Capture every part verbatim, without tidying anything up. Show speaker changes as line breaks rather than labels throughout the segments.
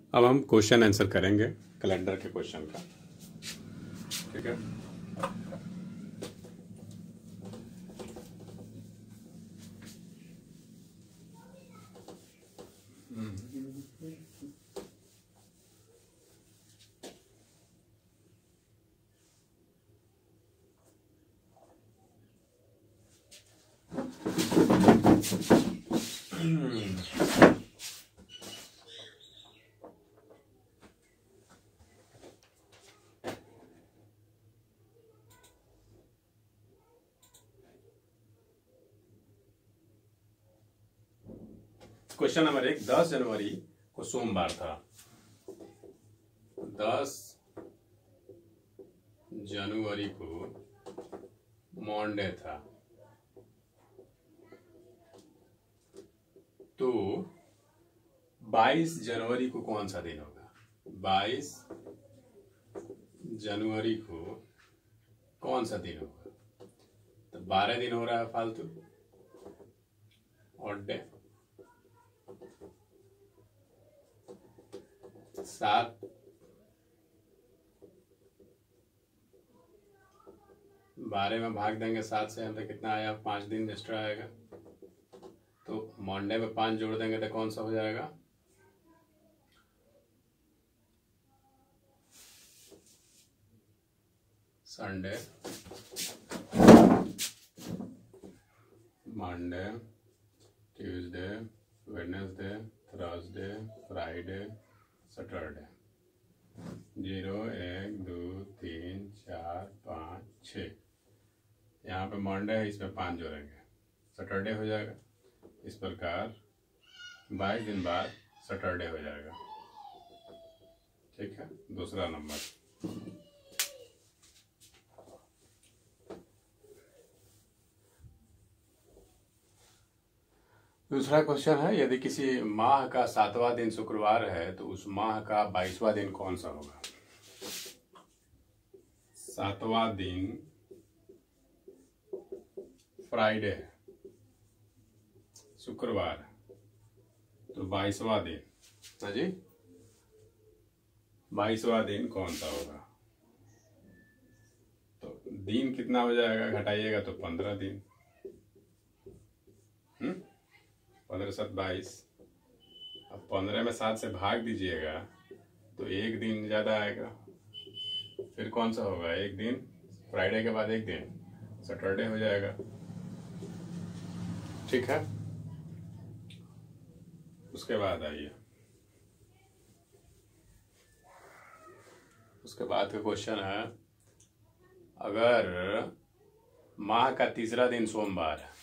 अब हम question answer करेंगे कैलेंडर के क्वेश्चन का। ठीक है, क्वेश्चन नंबर एक, दस जनवरी को सोमवार था। दस जनवरी को मंडे था, तो बाईस जनवरी को कौन सा दिन होगा? बाईस जनवरी को कौन सा दिन होगा? तो बारह दिन हो रहा है फालतू, ऑड डे। सात बारह में भाग देंगे सात से, हमें कितना आया? पांच दिन एक्स्ट्रा आएगा। तो मंडे में पांच जोड़ देंगे तो कौन सा हो जाएगा? Sunday, Monday, Tuesday, Wednesday, Thursday, Friday, Saturday. Zero, एक, दो, तीन, चार, पाँच, छ। यहाँ पे मंडे है, इसमें पाँच जोड़ेंगे, सैटरडे हो जाएगा। इस प्रकार बाईस दिन बाद सैटरडे हो जाएगा। ठीक है, दूसरा नंबर। दूसरा क्वेश्चन है, यदि किसी माह का सातवां दिन शुक्रवार है तो उस माह का बाईसवां दिन कौन सा होगा? सातवां दिन फ्राइडे है, शुक्रवार, तो बाईसवां दिन, हाँ जी, बाईसवां दिन कौन सा होगा? तो दिन कितना हो जाएगा? घटाइएगा तो पंद्रह दिन। हम्म पंद्रह सात बाईस। अब पंद्रह में सात से भाग दीजिएगा तो एक दिन ज्यादा आएगा। फिर कौन सा होगा? एक दिन, फ्राइडे के बाद एक दिन, सैटरडे हो जाएगा। ठीक है, उसके बाद आइए, उसके बाद का क्वेश्चन है, अगर माह का तीसरा दिन सोमवार है,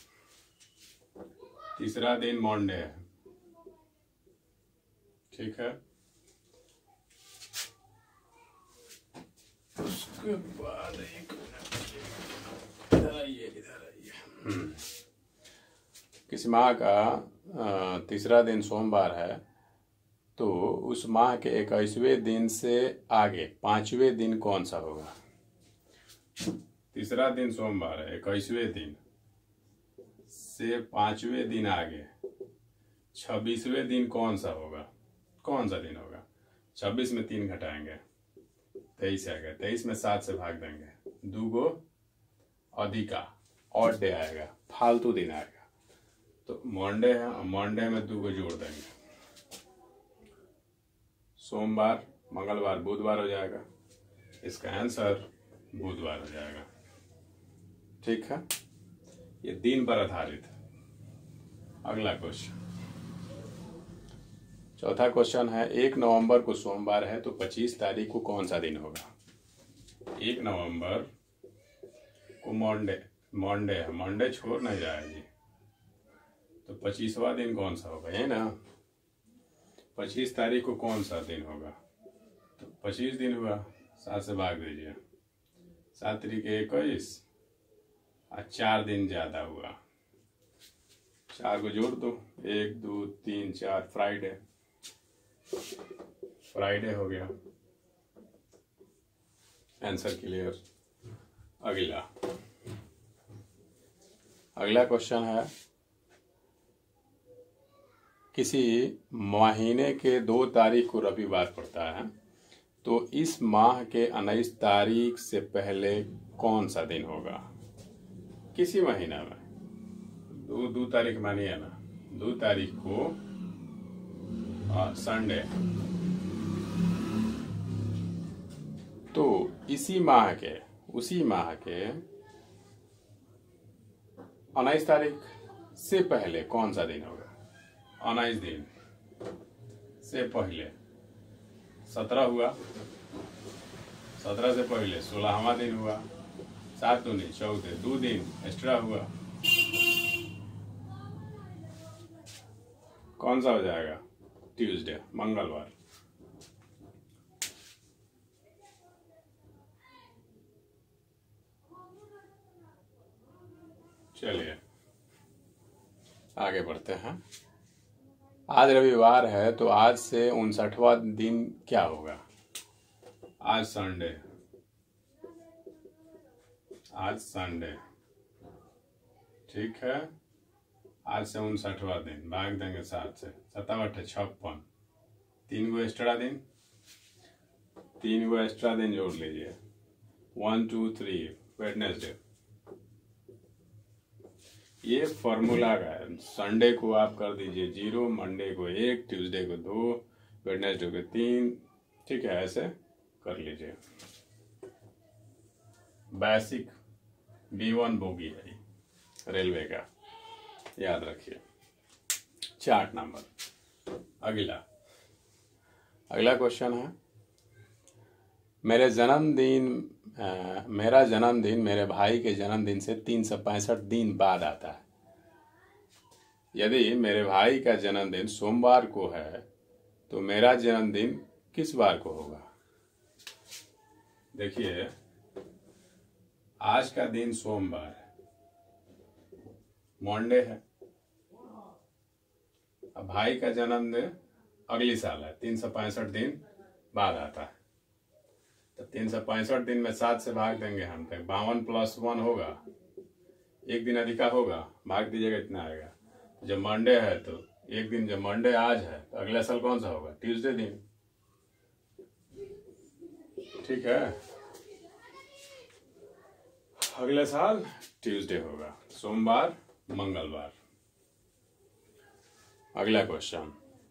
तीसरा दिन मंडे है, ठीक है, उसके बाद एक मिनट, इधर आइए, इधर आइए। किसी माह का तीसरा दिन सोमवार है तो उस माह के इक्कीसवें दिन से आगे पांचवें दिन कौन सा होगा? तीसरा दिन सोमवार है, इक्कीसवें दिन से पांचवें दिन आगे छब्बीसवें दिन कौन सा होगा? कौन सा दिन होगा? छब्बीस में तीन घटाएंगे, तेईस आएगा। तेईस में सात से भाग देंगे, दो गो अधिका, ऑड डे आएगा, फालतू दिन आएगा। तो मंडे है, मंडे में दो गो जोड़ देंगे, सोमवार, मंगलवार, बुधवार हो जाएगा। इसका आंसर बुधवार हो जाएगा। ठीक है, ये दिन पर आधारित है। अगला क्वेश्चन, चौथा क्वेश्चन है, एक नवंबर को सोमवार है तो पच्चीस तारीख को कौन सा दिन होगा? एक नवंबर को मंडे, मंडे है, मंडे छोड़ नहीं जाएगी, तो पच्चीसवां दिन कौन सा होगा? ये ना, पच्चीस तारीख को कौन सा दिन होगा? तो पच्चीस दिन हुआ, सात से भाग दीजिए, सात तरीके इक्कीस, और चार दिन ज्यादा हुआ, चार को जोड़ दो, एक, दो, तीन, चार, फ्राइडे, फ्राइडे हो गया। Answer clear. अगला अगला क्वेश्चन है, किसी महीने के दो तारीख को रविवार पड़ता है, तो इस माह के उन्नीस तारीख से पहले कौन सा दिन होगा? किसी महीना में दो दो तारीख मानिए ना, दो तारीख को संडे, तो इसी माह के उसी माह के उन्नीस तारीख से पहले कौन सा दिन होगा? उन्नीस दिन से पहले सत्रह हुआ, सत्रह से पहले सोलहवा दिन हुआ, सात दूनी चौदह, दो दिन एक्स्ट्रा हुआ, कौन सा हो जाएगा? ट्यूसडे, मंगलवार। चलिए आगे बढ़ते हैं। आज रविवार है, तो आज से उनसठवां दिन क्या होगा? आज संडे, आज संडे, ठीक है। आज से उनसठवां दिन, भाग देंगे सात से, सत्तावट छप्पन, तीन गो एक्स्ट्रा दिन, तीन गो एक्स्ट्रा दिन जोड़ लीजिए, वन टू थ्री, वेडनेसडे। ये फॉर्मूला का है। संडे को आप कर दीजिए जीरो, मंडे को एक, ट्यूसडे को दो, वेडनेसडे को तीन, ठीक है, ऐसे कर लीजिए। बेसिक बी वन बोगी है रेलवे का, याद रखिए। चार्ट नंबर अगला अगला क्वेश्चन है, मेरे जन्मदिन आ, मेरा जन्मदिन मेरे भाई के जन्मदिन से तीन सौ पैंसठ दिन बाद आता है। यदि मेरे भाई का जन्मदिन सोमवार को है, तो मेरा जन्मदिन किस बार को होगा? देखिए, आज का दिन सोमवार है, मंडे है। अब भाई का जन्मदिन अगली साल है, तीन सौ पैंसठ दिन बाद आता है। तो तीन सौ पैंसठ दिन में सात से भाग देंगे हम, तक बावन प्लस वन होगा, एक दिन अधिका होगा, भाग दीजिएगा, इतना आएगा। जब मंडे है तो एक दिन, जब मंडे आज है तो अगला साल कौन सा होगा? ट्यूसडे दिन, ठीक है। अगले साल ट्यूसडे होगा, सोमवार मंगलवार। अगला क्वेश्चन,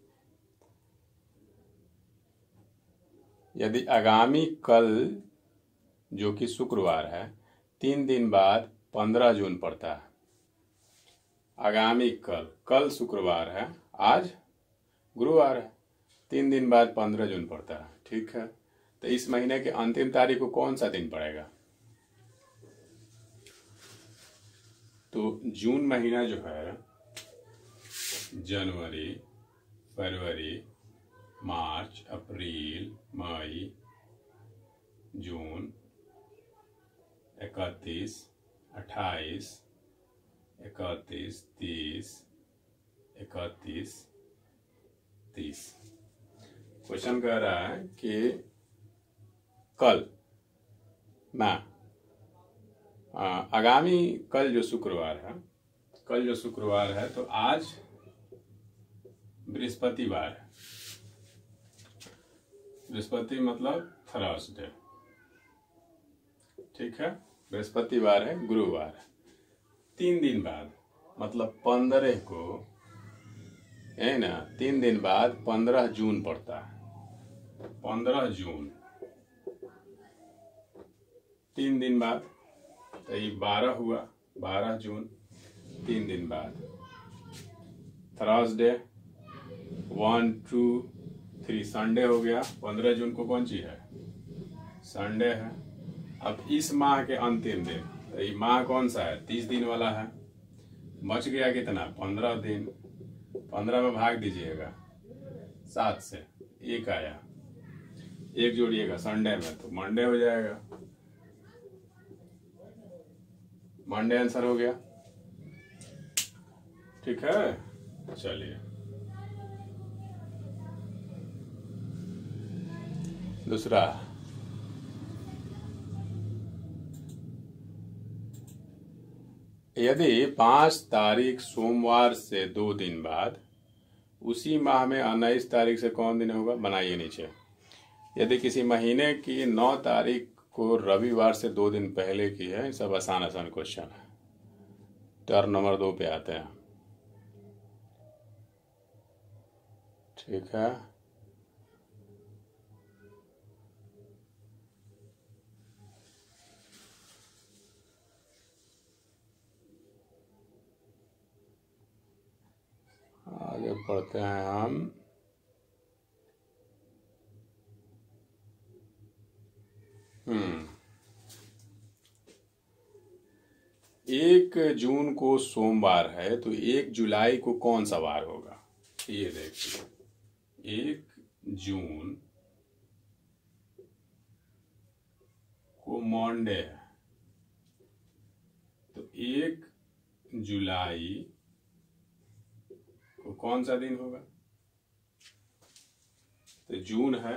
यदि आगामी कल जो कि शुक्रवार है, तीन दिन बाद पंद्रह जून पड़ता है। आगामी कल, कल शुक्रवार है, आज गुरुवार है, तीन दिन बाद पंद्रह जून पड़ता है, ठीक है। तो इस महीने के अंतिम तारीख को कौन सा दिन पड़ेगा? तो जून महीना जो है, जनवरी, फरवरी, मार्च, अप्रैल, मई, जून, इकतीस, अट्ठाईस, इकतीस, तीस, इकतीस, तीस। क्वेश्चन कह रहा है कि कल ना आगामी कल जो शुक्रवार है, कल जो शुक्रवार है, तो आज बृहस्पतिवार है। बृहस्पति मतलब थर्सडे, ठीक है। बृहस्पतिवार है, गुरुवार है। तीन दिन बाद मतलब पंद्रह को है ना, तीन दिन बाद पंद्रह जून पड़ता है। पंद्रह जून, तीन दिन बाद, तो ये बारह हुआ, बारह जून, तीन दिन बाद। Thursday, one two three, Sunday हो गया। पंद्रह जून को कौन सी है? संडे है। अब इस माह के अंतिम दिन, तो ये माह कौन सा है? तीस दिन वाला है। बच गया कितना? पंद्रह दिन। पंद्रह में भाग दीजिएगा सात से, एक आया, एक जोड़िएगा संडे में तो मंडे हो जाएगा। मंडे आंसर हो गया, ठीक है। चलिए दूसरा, यदि पांच तारीख सोमवार से दो दिन बाद उसी माह में उन्नीस तारीख से कौन दिन होगा, बनाइए नीचे। यदि किसी महीने की नौ तारीख को रविवार से दो दिन पहले की है, सब आसान आसान क्वेश्चन है। टर्म नंबर दो पे आते हैं। ठीक है, आगे पढ़ते हैं हम। हम्म एक जून को सोमवार है तो एक जुलाई को कौन सा वार होगा। ये देखिए, एक जून को मंडे है तो एक जुलाई को कौन सा दिन होगा। तो जून है,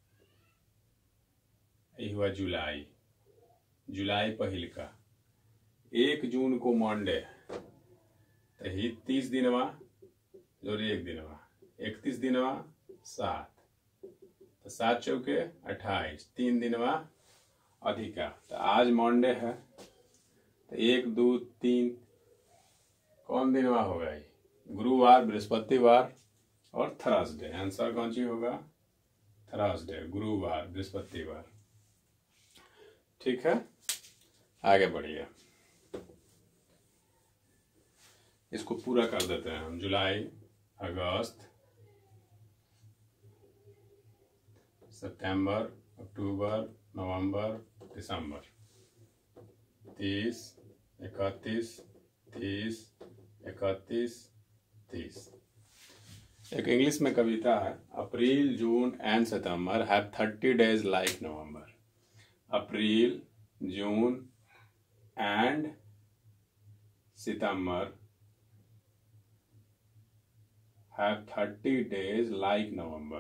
ये हुआ जुलाई, जुलाई पहल का। एक जून को मंडे तो ही तीस दिनवा जो एक दिनवा, इकतीस दिनवा सात, तो सात चौके अट्ठाईस, तीन दिनवा अधिका। तो आज मंडे है तो एक दो तीन कौन दिनवा होगा, ये गुरुवार, बृहस्पतिवार और थर्सडे। आंसर कौन सी होगा, थर्सडे, गुरुवार, बृहस्पतिवार। ठीक है, आगे बढ़िए। इसको पूरा कर देते हैं हम। जुलाई, अगस्त, सितंबर, अक्टूबर, नवंबर, दिसंबर। तीस, इकतीस, तीस, इकतीस, तीस। एक इंग्लिश में कविता है, April, June and September have thirty days like November. April, June and September have thirty days like November।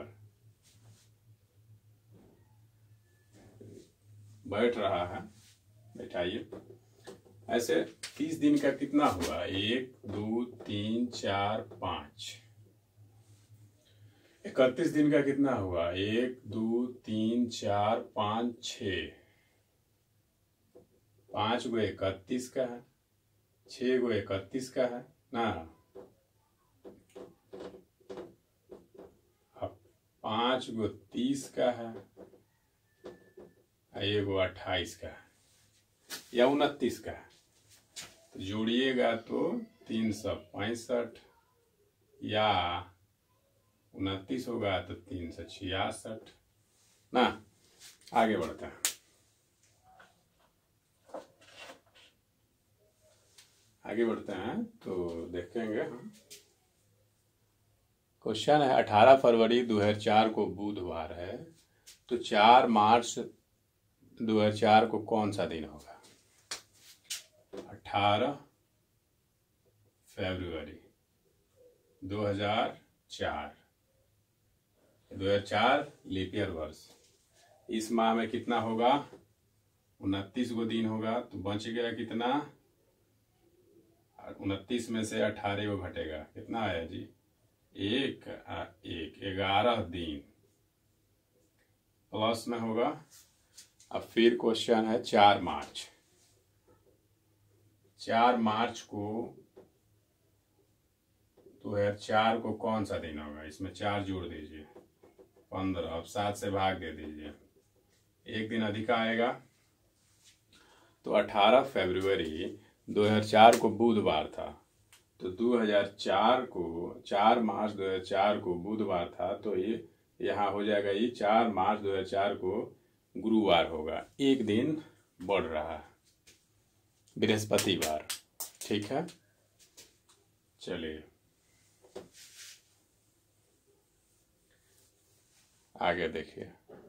बैठ रहा है, बैठाइए। ऐसे तीस दिन का कितना हुआ, एक दो तीन चार पाँच। इकतीस दिन का कितना हुआ, एक दो तीन चार पाँच छ। पाँच गो इकतीस का है, छः गो इकतीस का है ना, पांच गो तीस का है, एक गो अट्ठाईस का है या उनतीस का है। तो जोड़िएगा तो तीन सौ पैंसठ या उनतीस होगा तो तीन सौ छियासठ ना। आगे बढ़ते हैं, आगे बढ़ते हैं तो देखेंगे हम। क्वेश्चन है, अठारह फरवरी दो हज़ार चार को बुधवार है तो चार मार्च दो हज़ार चार को कौन सा दिन होगा। अठारह फरवरी दो हज़ार चार, दो हज़ार चार लीप ईयर वर्ष। इस माह में कितना होगा, उनतीस गो दिन होगा। तो बच गया कितना, उनतीस में से अठारह को घटेगा, कितना आया जी, एक एक ग्यारह दिन प्लस में होगा। अब फिर क्वेश्चन है, चार मार्च, चार मार्च को दो हजार चार को कौन सा दिन होगा। इसमें चार जोड़ दीजिए, पंद्रह। अब सात से भाग दे दीजिए, एक दिन अधिक आएगा। तो अठारह फरवरी दो हजार चार को बुधवार था तो दो हज़ार चार को, चार मार्च दो हज़ार चार को बुधवार था तो ये यहाँ हो जाएगा, ये चार मार्च दो हज़ार चार को गुरुवार होगा। एक दिन बढ़ रहा है, बृहस्पतिवार। ठीक है, चलिए आगे देखिए।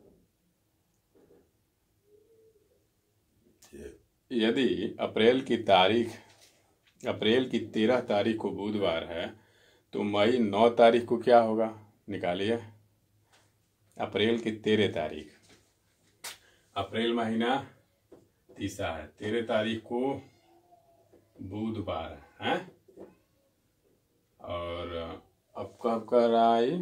यदि अप्रैल की तारीख, अप्रैल की तेरह तारीख को बुधवार है तो मई नौ तारीख को क्या होगा, निकालिए। अप्रैल की तेरह तारीख, अप्रैल महीना तीसरा है, तेरह तारीख को बुधवार है और अब कब कर रहा है?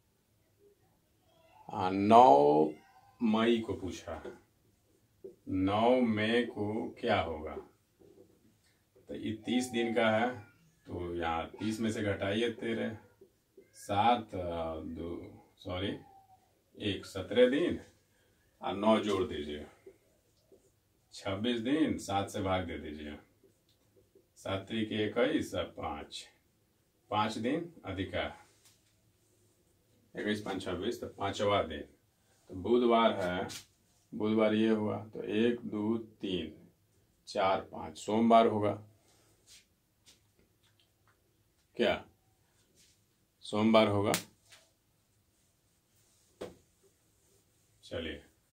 हाँ, नौ मई को पूछा। नौ मई को क्या होगा? तो ये तीस दिन का है, तो यहाँ तीस में से घटाइए तेरह, सात दो सॉरी एक सत्रह दिन और नौ जोड़ दीजिए, छब्बीस दिन, सात से भाग दे दीजिए, सात त्रिक इक्कीस, पाँच पाँच दिन अधिका इक्कीस पाँच छब्बीस, तो पांचवा दिन तो बुधवार है, बुधवार ये हुआ तो एक दो तीन चार पाँच, सोमवार होगा क्या? सोमवार होगा। चलिए